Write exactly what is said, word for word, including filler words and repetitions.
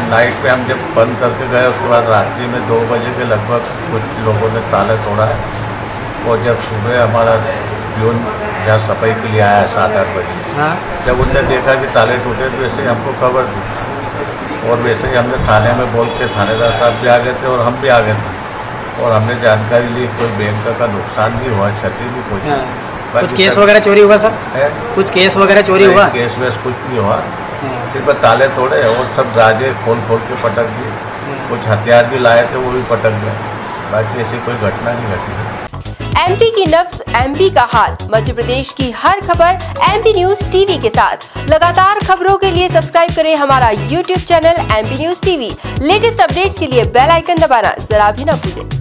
Night पे हम जब बंद करके गए उसके बाद रात्रि में दो बजे के लगभग कुछ लोगों ने ताला तोड़ा है और जब सुबह हमारा प्यून यहाँ सफाई के लिए आया सात आठ बजे, हाँ। जब उनने देखा कि ताले टूटे तो वैसे ही हमको खबर दी और वैसे ही हमने थाने में बोल के थानेदार साहब भी आ गए थे और हम भी आ गए थे और हमने जानकारी ली। कोई बैंक का नुकसान भी हुआ, क्षति भी कोई, हाँ। कुछ केस वगैरह चोरी हुआ सर? है? कुछ केस वगैरह चोरी हुआ? केस वेस कुछ भी हुआ, सिर्फ ताले तोड़े और सब दरवाजे खोल खोल के पटक दिए। कुछ हथियार भी लाए थे वो भी पटक गए, बाकी ऐसी कोई घटना नहीं घटी। एमपी की नब्ज, एमपी का हाल, मध्य प्रदेश की हर खबर एमपी न्यूज टीवी के साथ। लगातार खबरों के लिए सब्सक्राइब करें हमारा YouTube channel MP news TV. Latest updates के लिए बेल आइकन दबाना जरा भी न भूलें।